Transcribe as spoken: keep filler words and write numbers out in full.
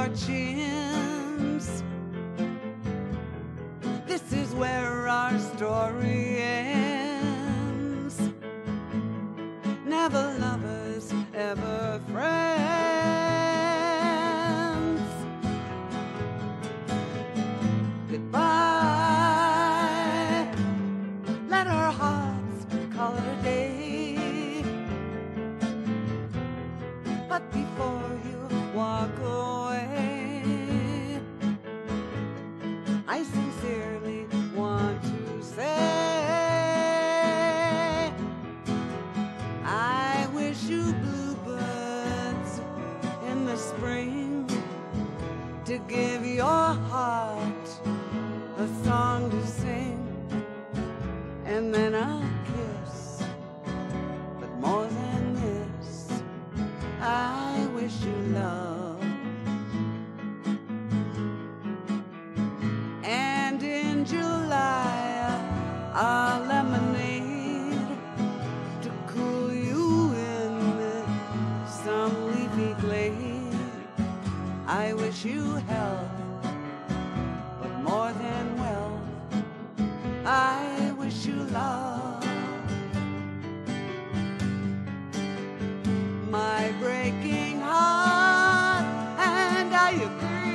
your chins. This is where our story ends. Never lovers, ever friends. Goodbye. Let our hearts call it a day. But before you walk away, I sincerely want to say, I wish you bluebirds in the spring to give your heart a song to sing, and then a kiss. But more than this, I wish you love. And in July, a lemonade to cool you in some leafy glade. I wish you health, but more than wealth, I wish you love. My breaking heart, and I agree.